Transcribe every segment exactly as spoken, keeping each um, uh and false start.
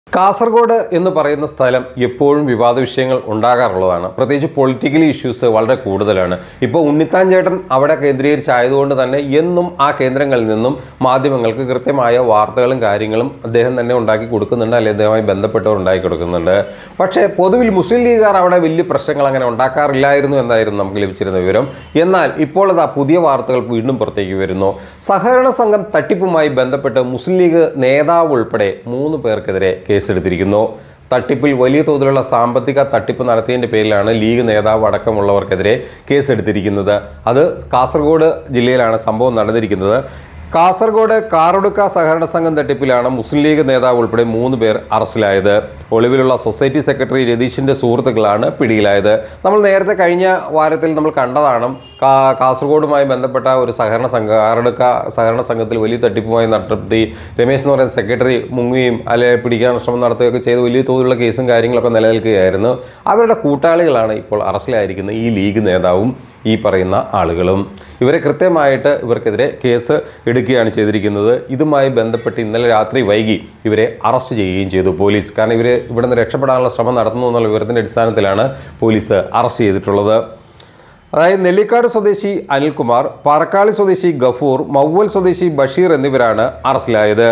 കാസർഗോഡ് എന്ന് പറയുന്ന സ്ഥലം എപ്പോഴും വിവാദ വിഷയങ്ങൾ ഉണ്ടാകാറുള്ളതാണ്. പ്രത്യേകിച്ച് പൊളിറ്റിക്കൽ ഇഷ്യൂസ് വളരെ കൂടുതലാണ്. ഇപ്പോൾ ഉണ്ണിത്താൻ ചേട്ടൻ അവിടെ കേന്ദ്രീകരിച്ചായതുകൊണ്ട് തന്നെ എന്നും ആ കേന്ദ്രങ്ങളിൽ നിന്നും മാധ്യമങ്ങൾക്ക് കൃത്യമായ വാർത്തകളും കാര്യങ്ങളും അദ്ദേഹം തന്നെ ഉണ്ടാക്കി കൊടുക്കുന്നുണ്ട്, അല്ലെങ്കിൽ അദ്ദേഹവുമായി ബന്ധപ്പെട്ടവർ ഉണ്ടാക്കി കൊടുക്കുന്നുണ്ട്. പക്ഷേ പൊതുവിൽ മുസ്ലിം ലീഗുകാർ അവിടെ വലിയ പ്രശ്നങ്ങൾ അങ്ങനെ ഉണ്ടാക്കാറില്ലായിരുന്നു എന്നായിരുന്നു നമുക്ക് ലഭിച്ചിരുന്ന വിവരം. എന്നാൽ ഇപ്പോൾ അത് പുതിയ വാർത്തകൾ വീണ്ടും പുറത്തേക്ക് വരുന്നു. സഹകരണ സംഘം തട്ടിപ്പുമായി ബന്ധപ്പെട്ട് മുസ്ലിം ലീഗ് നേതാവ് ഉൾപ്പെടെ മൂന്ന് പേർക്കെതിരെ കേസെടുത്തിരിക്കുന്നു. തട്ടിപ്പിൽ വലിയ തോതിലുള്ള സാമ്പത്തിക തട്ടിപ്പ് നടത്തിയതിൻ്റെ പേരിലാണ് ലീഗ് നേതാവ് അടക്കമുള്ളവർക്കെതിരെ കേസെടുത്തിരിക്കുന്നത്. അത് കാസർഗോഡ് ജില്ലയിലാണ് സംഭവം നടന്നിരിക്കുന്നത്. കാസർഗോഡ് കാറൊടുക്ക സഹകരണ സംഘം തട്ടിപ്പിലാണ് മുസ്ലിം ലീഗ് നേതാവ് ഉൾപ്പെടെ മൂന്ന് പേർ അറസ്റ്റിലായത്. ഒളിവിലുള്ള സൊസൈറ്റി സെക്രട്ടറി രതീഷിൻ്റെ സുഹൃത്തുക്കളാണ് പിടിയിലായത്. നമ്മൾ നേരത്തെ കഴിഞ്ഞ വാരത്തിൽ നമ്മൾ കണ്ടതാണ് കാ കാസർഗോഡുമായി ബന്ധപ്പെട്ട ഒരു സഹകരണ സംഘം കാറൊടുക്ക സഹകരണ സംഘത്തിൽ വലിയ തട്ടിപ്പുമായി നടത്തി രമേശ് എന്ന് പറയുന്ന സെക്രട്ടറി മുങ്ങുകയും അല്ലെ പിടിക്കാൻ ശ്രമം നടത്തുകയൊക്കെ ചെയ്ത് വലിയ തോതിലുള്ള കേസും കാര്യങ്ങളൊക്കെ നിലനിൽക്കുകയായിരുന്നു. അവരുടെ കൂട്ടാളികളാണ് ഇപ്പോൾ അറസ്റ്റിലായിരിക്കുന്നത് ഈ ലീഗ് നേതാവും ഈ പറയുന്ന ആളുകളും. ഇവരെ കൃത്യമായിട്ട് ഇവർക്കെതിരെ കേസ് എടുക്കുകയാണ് ചെയ്തിരിക്കുന്നത്. ഇതുമായി ബന്ധപ്പെട്ട് ഇന്നലെ രാത്രി വൈകി ഇവരെ അറസ്റ്റ് ചെയ്യുകയും ചെയ്തു പോലീസ്. കാരണം ഇവർ ഇവിടെ നിന്ന് രക്ഷപ്പെടാനുള്ള ശ്രമം നടത്തുന്നു എന്നുള്ള വിവരത്തിൻ്റെ അടിസ്ഥാനത്തിലാണ് പോലീസ് അറസ്റ്റ് ചെയ്തിട്ടുള്ളത്. അതായത് നെല്ലിക്കാട് സ്വദേശി അനിൽകുമാർ, പാറക്കാളി സ്വദേശി ഗഫൂർ, മൗവൽ സ്വദേശി ബഷീർ എന്നിവരാണ് അറസ്റ്റിലായത്.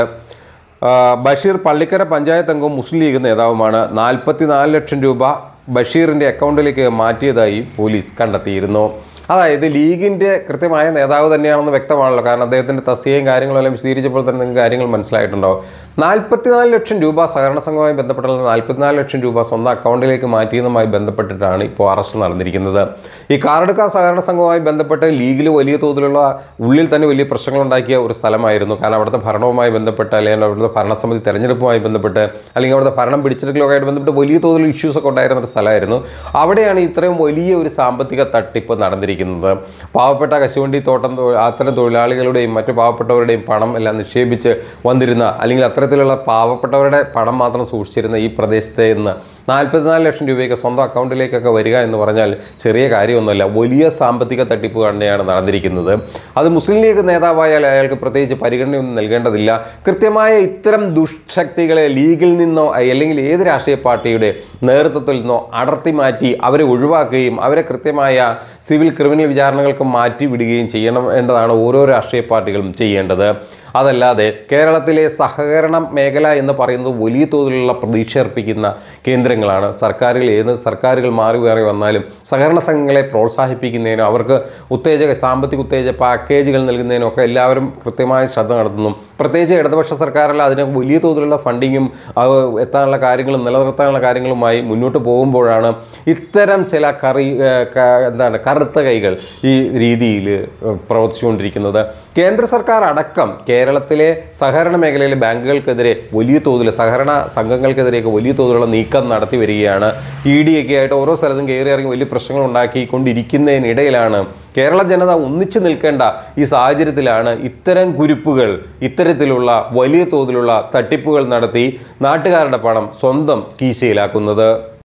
ബഷീർ പള്ളിക്കര പഞ്ചായത്ത് അംഗവും മുസ്ലിം ലീഗ് നേതാവുമാണ്. നാൽപ്പത്തി നാല് ലക്ഷം രൂപ ബഷീറിൻ്റെ അക്കൗണ്ടിലേക്ക് മാറ്റിയതായി പോലീസ് കണ്ടെത്തിയിരുന്നു. അതായത് ലീഗിൻ്റെ കൃത്യമായ നേതാവ് തന്നെയാണെന്ന് വ്യക്തമാണല്ലോ. കാരണം അദ്ദേഹത്തിൻ്റെ തസ്തികയും കാര്യങ്ങളെല്ലാം വിശദീകരിച്ചപ്പോൾ തന്നെ നിങ്ങൾക്ക് കാര്യങ്ങൾ മനസ്സിലായിട്ടുണ്ടാവും. നാൽപ്പത്തിനാല് ലക്ഷം രൂപ സഹകരണ സംഘവുമായി ബന്ധപ്പെട്ടുള്ള നാൽപ്പത്തിനാല് ലക്ഷം രൂപ സ്വന്തം അക്കൗണ്ടിലേക്ക് മാറ്റിയതുമായി ബന്ധപ്പെട്ടിട്ടാണ് ഇപ്പോൾ അറസ്റ്റ് നടന്നിരിക്കുന്നത്. ഈ കാറൊടുക്ക സഹകരണ സംഘവുമായി ബന്ധപ്പെട്ട് ലീഗിൽ വലിയ തോതിലുള്ള ഉള്ളിൽ തന്നെ വലിയ പ്രശ്നങ്ങളുണ്ടാക്കിയ ഒരു സ്ഥലമായിരുന്നു. കാരണം അവിടുത്തെ ഭരണവുമായി ബന്ധപ്പെട്ട് അല്ലെങ്കിൽ അവിടുത്തെ ഭരണസമിതി തെരഞ്ഞെടുപ്പുമായി ബന്ധപ്പെട്ട് അല്ലെങ്കിൽ അവിടുത്തെ ഭരണം പിടിച്ചെടുക്കലൊക്കെ ആയിട്ട് ബന്ധപ്പെട്ട് വലിയ തോതിലുള്ള ഇഷ്യൂസൊക്കെ ഉണ്ടായിരുന്ന ഒരു സ്ഥലമായിരുന്നു. അവിടെയാണ് ഇത്രയും വലിയ ഒരു സാമ്പത്തിക തട്ടിപ്പ് നടന്നിരിക്കുന്നത്. പാവപ്പെട്ട കശുവണ്ടി തോട്ടം അത്തരം തൊഴിലാളികളുടെയും മറ്റു പാവപ്പെട്ടവരുടെയും പണം എല്ലാം നിക്ഷേപിച്ച് വന്നിരുന്ന അല്ലെങ്കിൽ അത്തരത്തിലുള്ള പാവപ്പെട്ടവരുടെ പണം മാത്രം സൂക്ഷിച്ചിരുന്ന ഈ പ്രദേശത്തെ നിന്ന് നാൽപ്പത്തിനാല് ലക്ഷം രൂപയ്ക്ക് സ്വന്തം അക്കൗണ്ടിലേക്കൊക്കെ വരിക എന്ന് പറഞ്ഞാൽ ചെറിയ കാര്യമൊന്നുമല്ല. വലിയ സാമ്പത്തിക തട്ടിപ്പ് തന്നെയാണ് നടന്നിരിക്കുന്നത്. അത് മുസ്ലിം ലീഗ് നേതാവായാൽ അയാൾക്ക് പ്രത്യേകിച്ച് പരിഗണനയൊന്നും നൽകേണ്ടതില്ല. കൃത്യമായ ഇത്തരം ദുഷ്ശക്തികളെ ലീഗിൽ നിന്നോ അല്ലെങ്കിൽ ഏത് രാഷ്ട്രീയ പാർട്ടിയുടെ നേതൃത്വത്തിൽ നിന്നോ അടർത്തി മാറ്റി അവരെ ഒഴിവാക്കുകയും അവരെ കൃത്യമായ സിവിൽ ക്രിമിനൽ വിചാരണകൾക്ക് മാറ്റി വിടുകയും ചെയ്യണം വേണ്ടതാണ് ഓരോ രാഷ്ട്രീയ പാർട്ടികളും ചെയ്യേണ്ടത്. അതല്ലാതെ കേരളത്തിലെ സഹകരണ മേഖല എന്ന് പറയുന്നത് വലിയ തോതിലുള്ള പ്രതീക്ഷ അർപ്പിക്കുന്ന കേന്ദ്രങ്ങളാണ്. സർക്കാരുകൾ ഏത് സർക്കാരുകൾ മാറി മാറി വന്നാലും സഹകരണ സംഘങ്ങളെ പ്രോത്സാഹിപ്പിക്കുന്നതിനും അവർക്ക് ഉത്തേജക സാമ്പത്തിക ഉത്തേജക പാക്കേജുകൾ നൽകുന്നതിനും ഒക്കെ എല്ലാവരും കൃത്യമായ ശ്രദ്ധ നടത്തുന്നു. പ്രത്യേകിച്ച് ഇടതുപക്ഷ സർക്കാരിൽ അതിന് വലിയ തോതിലുള്ള ഫണ്ടിങ്ങും അത് എത്താനുള്ള കാര്യങ്ങളും നിലനിർത്താനുള്ള കാര്യങ്ങളുമായി മുന്നോട്ട് പോകുമ്പോഴാണ് ഇത്തരം ചില കറി എന്താണ് കറുത്ത കൈകൾ ഈ രീതിയിൽ പ്രവർത്തിച്ചുകൊണ്ടിരിക്കുന്നത്. കേന്ദ്ര സർക്കാർ അടക്കം കേരളത്തിലെ സഹകരണ മേഖലയിലെ ബാങ്കുകൾക്കെതിരെ വലിയ തോതിൽ സഹകരണ സംഘങ്ങൾക്കെതിരെയൊക്കെ വലിയ തോതിലുള്ള നീക്കം നടത്തി വരികയാണ്. ഇ ഡി ഒക്കെ ആയിട്ട് ഓരോ സ്ഥലത്തും കയറി ഇറങ്ങി വലിയ പ്രശ്നങ്ങൾ ഉണ്ടാക്കിക്കൊണ്ടിരിക്കുന്നതിനിടയിലാണ് കേരള ജനത ഒന്നിച്ചു നിൽക്കേണ്ട ഈ സാഹചര്യത്തിലാണ് ഇത്തരം കുരുപ്പുകൾ ഇത്തരത്തിലുള്ള വലിയ തോതിലുള്ള തട്ടിപ്പുകൾ നടത്തി നാട്ടുകാരുടെ പണം സ്വന്തം കീശയിലാക്കുന്നത്.